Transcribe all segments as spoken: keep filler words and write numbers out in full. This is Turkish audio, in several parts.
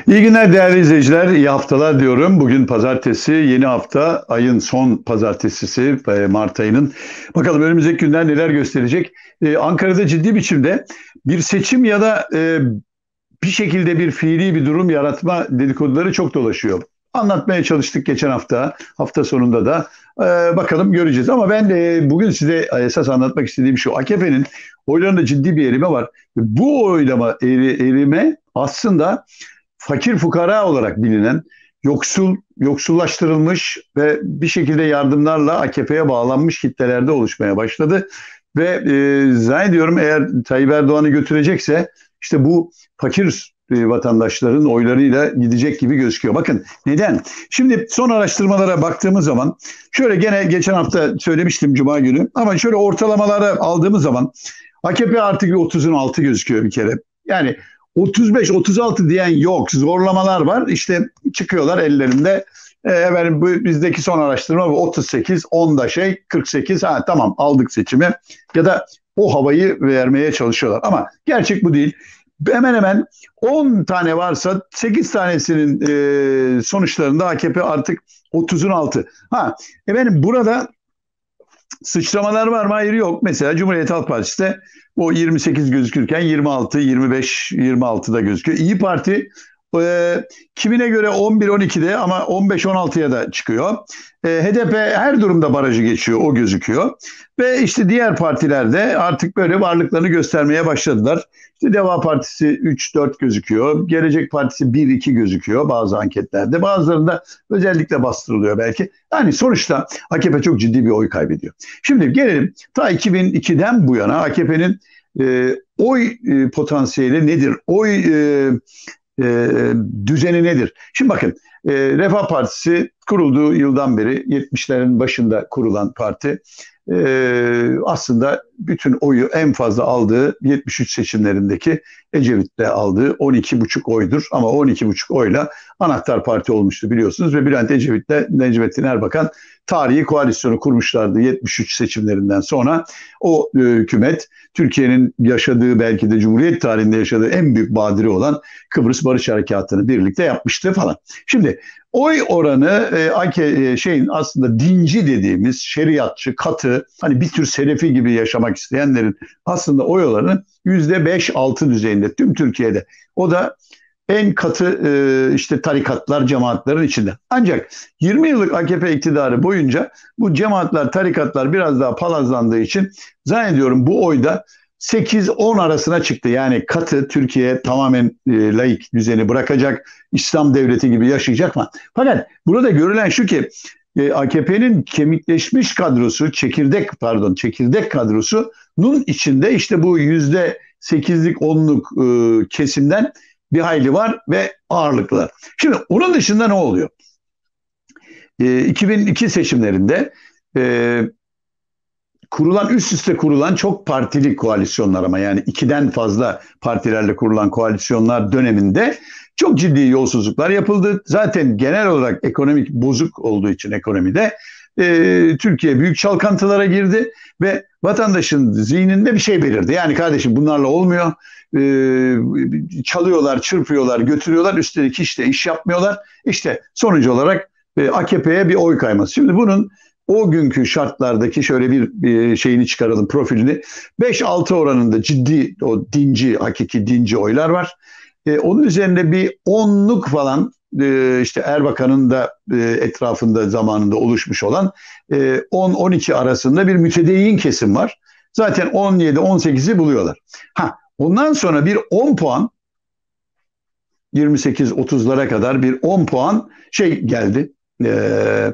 İyi günler değerli izleyiciler, iyi haftalar diyorum. Bugün pazartesi, yeni hafta, ayın son pazartesisi, e, Mart ayının. Bakalım önümüzdeki günler neler gösterecek. Ee, Ankara'da ciddi biçimde bir seçim ya da e, bir şekilde bir fiili bir durum yaratma dedikoduları çok dolaşıyor. Anlatmaya çalıştık geçen hafta, hafta sonunda da. Ee, bakalım göreceğiz. Ama ben de bugün size esas anlatmak istediğim şu. A K P'nin oylarında ciddi bir erime var. Bu oylama eri- erime aslında fakir fukara olarak bilinen, yoksul, yoksullaştırılmış ve bir şekilde yardımlarla A K P'ye bağlanmış kitlelerde oluşmaya başladı. Ve e, zannediyorum eğer Tayyip Erdoğan'ı götürecekse işte bu fakir e, vatandaşların oylarıyla gidecek gibi gözüküyor. Bakın neden? Şimdi son araştırmalara baktığımız zaman şöyle gene geçen hafta söylemiştim Cuma günü ama şöyle ortalamalara aldığımız zaman A K P artık bir otuzun altı gözüküyor bir kere. Yani otuz beş otuz altı diyen yok. Zorlamalar var. İşte çıkıyorlar ellerinde. E, efendim, bu bizdeki son araştırma bu otuz sekiz, onda şey kırk sekiz. Ha tamam aldık seçimi. Ya da o havayı vermeye çalışıyorlar. Ama gerçek bu değil. Hemen hemen on tane varsa sekiz tanesinin e, sonuçlarında A K P artık otuzun altı. Ha efendim burada sıçramalar var mı? Hayır yok. Mesela Cumhuriyet Halk Partisi de o yirmi sekiz gözükürken yirmi altı, yirmi beş, yirmi altıda gözüküyor. İyi Parti e, kimine göre on bir on ikide ama on beş on altıya da çıkıyor. E, H D P her durumda barajı geçiyor, o gözüküyor. Ve işte diğer partiler de artık böyle varlıklarını göstermeye başladılar. İşte Deva Partisi üç dört gözüküyor. Gelecek Partisi bir iki gözüküyor bazı anketlerde. Bazılarında özellikle bastırılıyor belki. Yani sonuçta A K P çok ciddi bir oy kaybediyor. Şimdi gelelim ta iki bin ikiden bu yana A K P'nin e, oy e, potansiyeli nedir? Oy e, e, düzeni nedir? Şimdi bakın e, Refah Partisi kurulduğu yıldan beri yetmişlerin başında kurulan parti e, aslında bütün oyu en fazla aldığı yetmiş üç seçimlerindeki Ecevit'le aldığı on iki buçuk oydur. Ama on iki buçuk oyla anahtar parti olmuştu biliyorsunuz ve Bülent Ecevit'le Necmettin Erbakan tarihi koalisyonu kurmuşlardı yetmiş üç seçimlerinden sonra. O e, hükümet Türkiye'nin yaşadığı belki de Cumhuriyet tarihinde yaşadığı en büyük badire olan Kıbrıs Barış Harekatı'nı birlikte yapmıştı falan. Şimdi oy oranı e, A K, e, şeyin aslında dinci dediğimiz şeriatçı, katı, hani bir tür Selefi gibi yaşamak isteyenlerin aslında oy oranı yüzde beş altı düzeyinde tüm Türkiye'de. O da en katı e, işte tarikatlar, cemaatlerin içinde. Ancak yirmi yıllık A K P iktidarı boyunca bu cemaatler, tarikatlar biraz daha palazlandığı için zannediyorum bu oyda sekiz on arasına çıktı. Yani katı Türkiye tamamen e, laik düzeni bırakacak, İslam devleti gibi yaşayacak mı? Fakat burada görülen şu ki e, A K P'nin kemikleşmiş kadrosu, çekirdek pardon, çekirdek kadrosunun içinde işte bu yüzde sekizlik onluk e, kesimden bir hayli var ve ağırlıklı. Şimdi onun dışında ne oluyor? E, iki bin iki seçimlerinde e, kurulan üst üste kurulan çok partili koalisyonlar ama yani ikiden fazla partilerle kurulan koalisyonlar döneminde çok ciddi yolsuzluklar yapıldı. Zaten genel olarak ekonomik bozuk olduğu için ekonomide e, Türkiye büyük çalkantılara girdi ve vatandaşın zihninde bir şey belirdi. Yani kardeşim bunlarla olmuyor. E, çalıyorlar, çırpıyorlar, götürüyorlar. Üstelik hiç de iş yapmıyorlar. İşte sonuç olarak e, A K P'ye bir oy kayması. Şimdi bunun o günkü şartlardaki şöyle bir, bir şeyini çıkaralım, profilini. beş altı oranında ciddi o dinci, hakiki dinci oylar var. E, onun üzerinde bir onluk falan e, işte Erbakan'ın da e, etrafında zamanında oluşmuş olan e, on on iki arasında bir mütedeyyin kesim var. Zaten on yedi on sekizi buluyorlar. Ha, ondan sonra bir on puan yirmi sekiz otuzlara kadar bir on puan şey geldi. Eee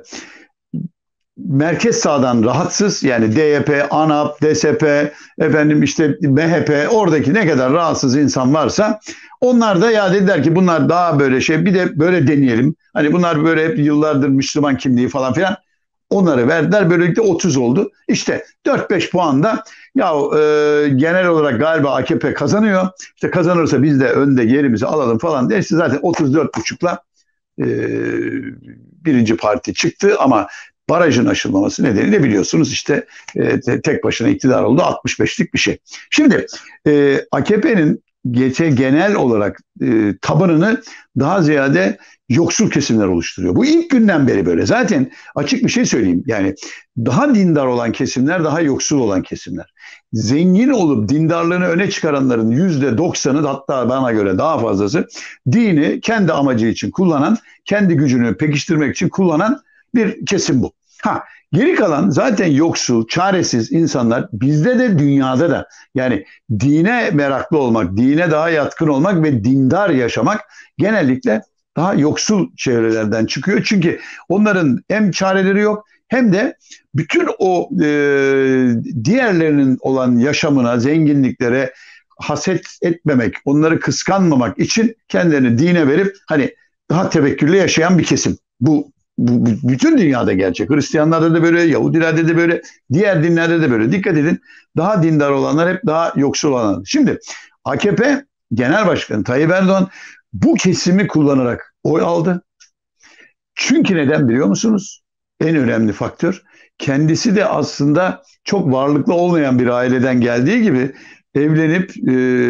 merkez sağdan rahatsız yani D Y P, ANAP, D S P, efendim işte M H P oradaki ne kadar rahatsız insan varsa onlar da ya dediler ki bunlar daha böyle şey bir de böyle deneyelim. Hani bunlar böyle hep yıllardır Müslüman kimliği falan filan onları verdiler. Böylelikle otuz oldu. İşte dört beş puan da ya e, genel olarak galiba A K P kazanıyor. İşte kazanırsa biz de önde yerimizi alalım falan derse zaten otuz dört buçukla e, birinci parti çıktı ama barajın aşılmaması nedeniyle biliyorsunuz işte e, tek başına iktidar oldu altmış beşlik bir şey. Şimdi e, A K P'nin geçe genel olarak e, tabanını daha ziyade yoksul kesimler oluşturuyor. Bu ilk günden beri böyle. Zaten açık bir şey söyleyeyim. Yani daha dindar olan kesimler, daha yoksul olan kesimler. Zengin olup dindarlığını öne çıkaranların yüzde doksanı, hatta bana göre daha fazlası, dini kendi amacı için kullanan, kendi gücünü pekiştirmek için kullanan bir kesim bu. Ha, geri kalan zaten yoksul, çaresiz insanlar bizde de dünyada da, yani dine meraklı olmak, dine daha yatkın olmak ve dindar yaşamak genellikle daha yoksul çevrelerden çıkıyor. Çünkü onların hem çareleri yok hem de bütün o e, diğerlerinin olan yaşamına, zenginliklere haset etmemek, onları kıskanmamak için kendilerini dine verip hani daha tevekkülle yaşayan bir kesim. Bu, bu bütün dünyada gerçek. Hristiyanlarda da böyle, Yahudilerde de böyle, diğer dinlerde de böyle. Dikkat edin, daha dindar olanlar hep daha yoksul olanlar. Şimdi A K P Genel Başkanı Tayyip Erdoğan bu kesimi kullanarak oy aldı. Çünkü neden biliyor musunuz? En önemli faktör, kendisi de aslında çok varlıklı olmayan bir aileden geldiği gibi evlenip e,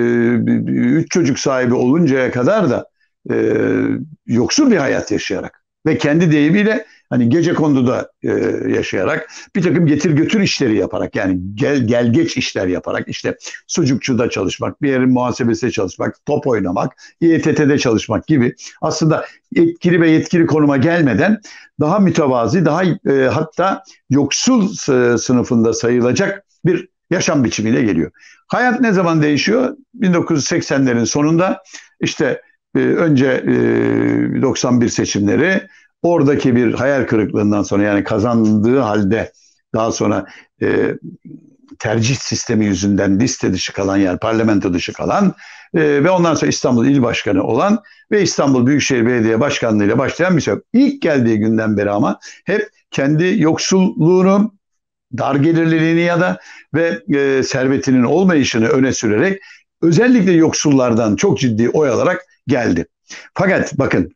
üç çocuk sahibi oluncaya kadar da e, yoksul bir hayat yaşayarak ve kendi deyimiyle hani gecekonduda e, yaşayarak bir takım getir götür işleri yaparak, yani gel gel geç işler yaparak, işte sucukçuda çalışmak, bir yerin muhasebesinde çalışmak, top oynamak, İ E T T'de çalışmak gibi aslında etkili ve yetkili konuma gelmeden daha mütevazi, daha e, hatta yoksul sınıfında sayılacak bir yaşam biçimiyle geliyor. Hayat ne zaman değişiyor? bin dokuz yüz seksenlerin sonunda, işte e, önce e, doksan bir seçimleri, oradaki bir hayal kırıklığından sonra, yani kazandığı halde daha sonra e, tercih sistemi yüzünden liste dışı kalan, yani parlamento dışı kalan e, ve ondan sonra İstanbul İl Başkanı olan ve İstanbul Büyükşehir Belediye Başkanlığı ile başlayan bir şey. İlk geldiği günden beri ama hep kendi yoksulluğunu, dar gelirliliğini ya da ve e, servetinin olmayışını öne sürerek özellikle yoksullardan çok ciddi oy alarak geldi. Fakat bakın,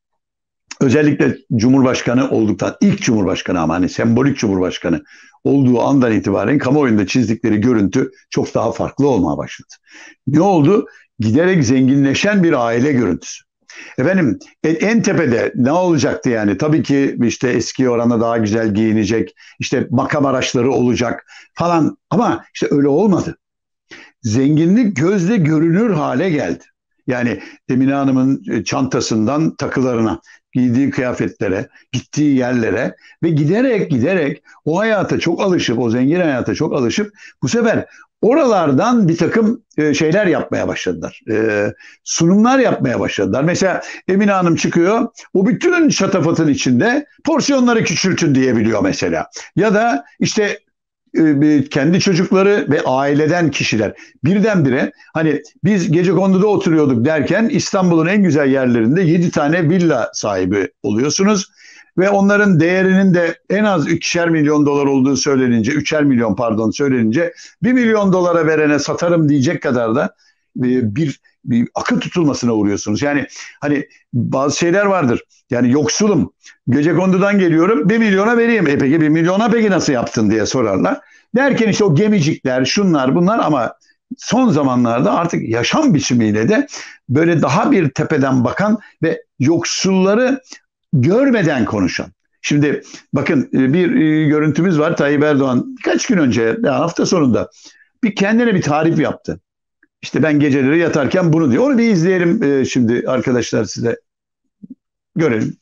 özellikle Cumhurbaşkanı olduktan, ilk Cumhurbaşkanı ama hani sembolik Cumhurbaşkanı olduğu andan itibaren kamuoyunda çizdikleri görüntü çok daha farklı olmaya başladı. Ne oldu? Giderek zenginleşen bir aile görüntüsü. Efendim en tepede ne olacaktı yani? Tabii ki işte eski orana daha güzel giyinecek, işte makam araçları olacak falan, ama işte öyle olmadı. Zenginlik gözle görünür hale geldi. Yani Emine Hanım'ın çantasından takılarına, giydiği kıyafetlere, gittiği yerlere ve giderek giderek o hayata çok alışıp, o zengin hayata çok alışıp bu sefer oralardan bir takım şeyler yapmaya başladılar. E, sunumlar yapmaya başladılar. Mesela Emine Hanım çıkıyor, o bütün şatafatın içinde porsiyonları küçültün diyebiliyor mesela. Ya da işte kendi çocukları ve aileden kişiler birdenbire, hani biz Gecekondu'da oturuyorduk derken İstanbul'un en güzel yerlerinde yedi tane villa sahibi oluyorsunuz ve onların değerinin de en az ikişer milyon dolar olduğu söylenince, üçer milyon pardon söylenince, bir milyon dolara verene satarım diyecek kadar da bir, bir akıl tutulmasına uğruyorsunuz. Yani hani bazı şeyler vardır. Yani yoksulum, Gecekondu'dan geliyorum, bir milyona vereyim. E peki bir milyona peki nasıl yaptın diye sorarlar. Derken işte o gemicikler, şunlar bunlar, ama son zamanlarda artık yaşam biçimiyle de böyle daha bir tepeden bakan ve yoksulları görmeden konuşan. Şimdi bakın, bir görüntümüz var. Tayyip Erdoğan birkaç gün önce, hafta sonunda bir kendine bir tarif yaptı. İşte ben geceleri yatarken bunu diyor. Onu bir izleyelim şimdi arkadaşlar, size görelim.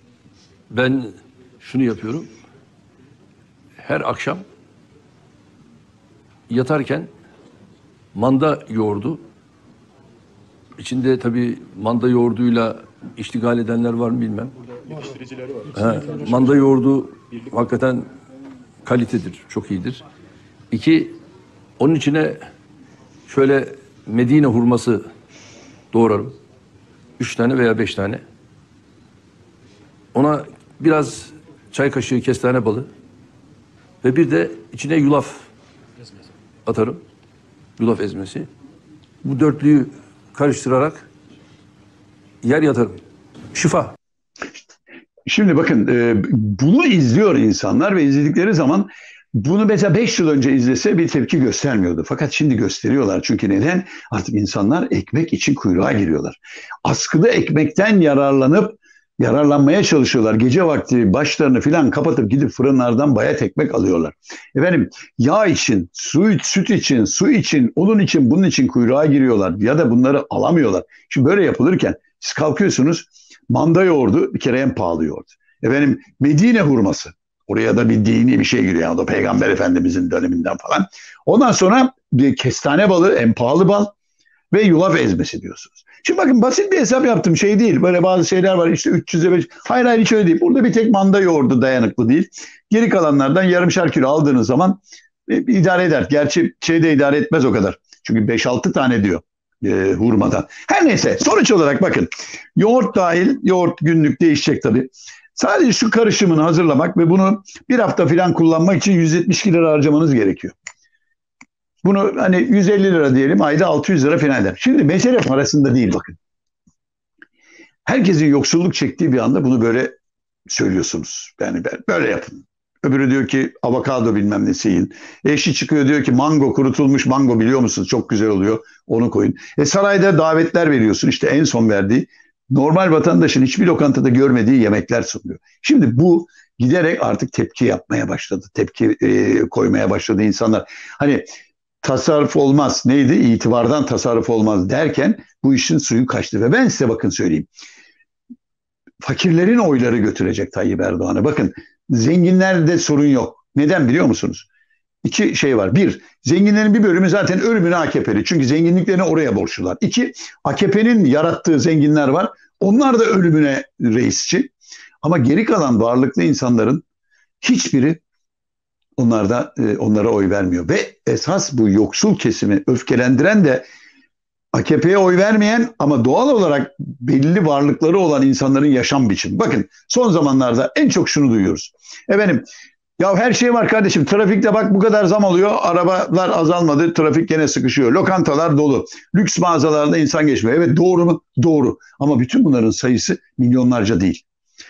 Ben şunu yapıyorum. Her akşam yatarken manda yoğurdu. İçinde tabii manda yoğurduyla iştigal edenler var mı bilmem. Yetiştiricileri var. He, manda yoğurdu hakikaten kalitedir, çok iyidir. İki, onun içine şöyle Medine hurması doğrarım. Üç tane veya beş tane. Ona biraz çay kaşığı kestane balı ve bir de içine yulaf atarım. Yulaf ezmesi. Bu dörtlüyü karıştırarak yer yatarım. Şifa. Şimdi bakın, bunu izliyor insanlar ve izledikleri zaman Bunu mesela beş yıl önce izlese bir tepki göstermiyordu. Fakat şimdi gösteriyorlar. Çünkü neden? Artık insanlar ekmek için kuyruğa giriyorlar. Askıda ekmekten yararlanıp yararlanmaya çalışıyorlar. Gece vakti başlarını filan kapatıp gidip fırınlardan bayat ekmek alıyorlar. Efendim yağ için, su, süt için, su için, onun için, bunun için kuyruğa giriyorlar. Ya da bunları alamıyorlar. Şimdi böyle yapılırken siz kalkıyorsunuz, manda yoğurdu bir kere en pahalı yoğurt. Efendim Medine hurması. Oraya da bir dini bir şey giriyor. Yani o Peygamber Efendimizin döneminden falan. Ondan sonra bir kestane balı, en pahalı bal ve yulaf ezmesi diyorsunuz. Şimdi bakın basit bir hesap yaptım, şey değil. Böyle bazı şeyler var işte üç yüze beş. Hayır hayır hiç öyle değil. Burada bir tek manda yoğurdu dayanıklı değil. Geri kalanlardan yarımşar kilo aldığınız zaman e, idare eder. Gerçi şeyde idare etmez o kadar. Çünkü beş altı tane diyor e, hurmadan. Her neyse sonuç olarak bakın. Yoğurt dahil, yoğurt günlük değişecek tabii. Sadece şu karışımını hazırlamak ve bunu bir hafta falan kullanmak için yüz yetmiş lira harcamanız gerekiyor. Bunu hani yüz elli lira diyelim, ayda altı yüz lira falan eder. Şimdi mesele parasında değil bakın. Herkesin yoksulluk çektiği bir anda bunu böyle söylüyorsunuz. Yani böyle yapın. Öbürü diyor ki avokado bilmem nesi yiyin. Eşi çıkıyor diyor ki mango, kurutulmuş mango biliyor musunuz? Çok güzel oluyor. Onu koyun. E sarayda davetler veriyorsun. İşte en son verdiği normal vatandaşın hiçbir lokantada görmediği yemekler sunuyor. Şimdi bu giderek artık tepki yapmaya başladı. Tepki e, koymaya başladı insanlar. Hani tasarruf olmaz neydi? İtibardan tasarruf olmaz derken bu işin suyu kaçtı. Ve ben size bakın söyleyeyim. Fakirlerin oyları götürecek Tayyip Erdoğan'a. Bakın zenginlerde sorun yok. Neden biliyor musunuz? İki şey var. Bir, zenginlerin bir bölümü zaten ölümüne A K P'li. Çünkü zenginliklerini oraya borçlular. İki, A K P'nin yarattığı zenginler var. Onlar da ölümüne reisçi. Ama geri kalan varlıklı insanların hiçbiri onlarda e, onlara oy vermiyor. Ve esas bu yoksul kesimi öfkelendiren de A K P'ye oy vermeyen ama doğal olarak belli varlıkları olan insanların yaşam biçimi. Bakın son zamanlarda en çok şunu duyuyoruz. Efendim ya her şey var kardeşim. Trafikte bak bu kadar zam oluyor. Arabalar azalmadı. Trafik gene sıkışıyor. Lokantalar dolu. Lüks mağazalarda insan geçmiyor. Evet doğru mu? Doğru. Ama bütün bunların sayısı milyonlarca değil.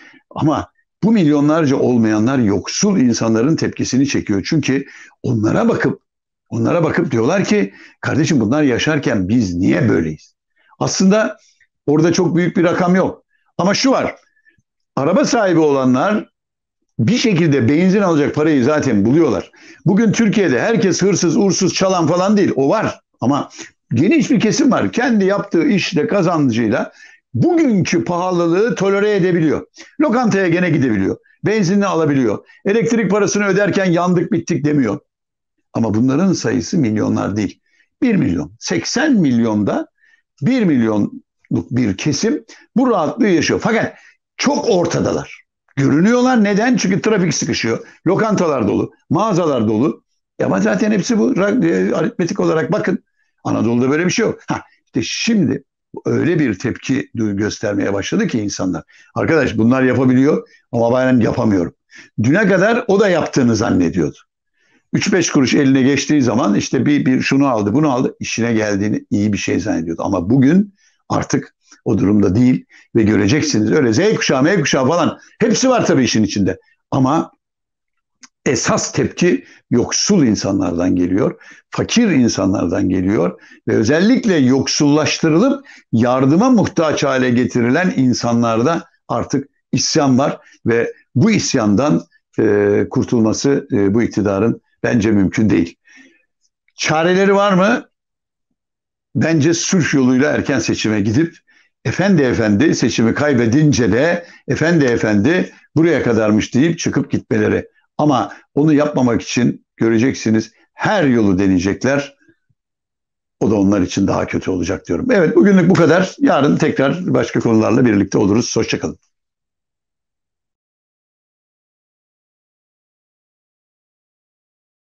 Ama bu milyonlarca olmayanlar yoksul insanların tepkisini çekiyor. Çünkü onlara bakıp onlara bakıp diyorlar ki kardeşim bunlar yaşarken biz niye böyleyiz? Aslında orada çok büyük bir rakam yok. Ama şu var. Araba sahibi olanlar bir şekilde benzin alacak parayı zaten buluyorlar. Bugün Türkiye'de herkes hırsız, uğursuz, çalan falan değil. O var. Ama geniş bir kesim var. Kendi yaptığı işle, kazancıyla bugünkü pahalılığı tolere edebiliyor. Lokantaya gene gidebiliyor. Benzinini alabiliyor. Elektrik parasını öderken yandık bittik demiyor. Ama bunların sayısı milyonlar değil. Bir milyon. seksen milyonda bir milyonluk bir kesim bu rahatlığı yaşıyor. Fakat çok ortadalar. Görünüyorlar. Neden? Çünkü trafik sıkışıyor. Lokantalar dolu. Mağazalar dolu. Ama zaten hepsi bu. Aritmetik olarak bakın. Anadolu'da böyle bir şey yok. Ha, işte şimdi öyle bir tepki göstermeye başladı ki insanlar. Arkadaş bunlar yapabiliyor ama ben yapamıyorum. Düne kadar o da yaptığını zannediyordu. üç beş kuruş eline geçtiği zaman işte bir, bir şunu aldı bunu aldı işine geldiğini iyi bir şey zannediyordu. Ama bugün artık o durumda değil ve göreceksiniz öyle Z kuşağı, M kuşağı falan hepsi var tabii işin içinde. Ama esas tepki yoksul insanlardan geliyor, fakir insanlardan geliyor ve özellikle yoksullaştırılıp yardıma muhtaç hale getirilen insanlarda artık isyan var ve bu isyandan e, kurtulması e, bu iktidarın bence mümkün değil. Çareleri var mı? Bence sulh yoluyla erken seçime gidip efendi efendi seçimi kaybedince de efendi efendi buraya kadarmış deyip çıkıp gitmeleri. Ama onu yapmamak için göreceksiniz her yolu deneyecekler. O da onlar için daha kötü olacak diyorum. Evet bugünlük bu kadar. Yarın tekrar başka konularla birlikte oluruz. Hoşça kalın.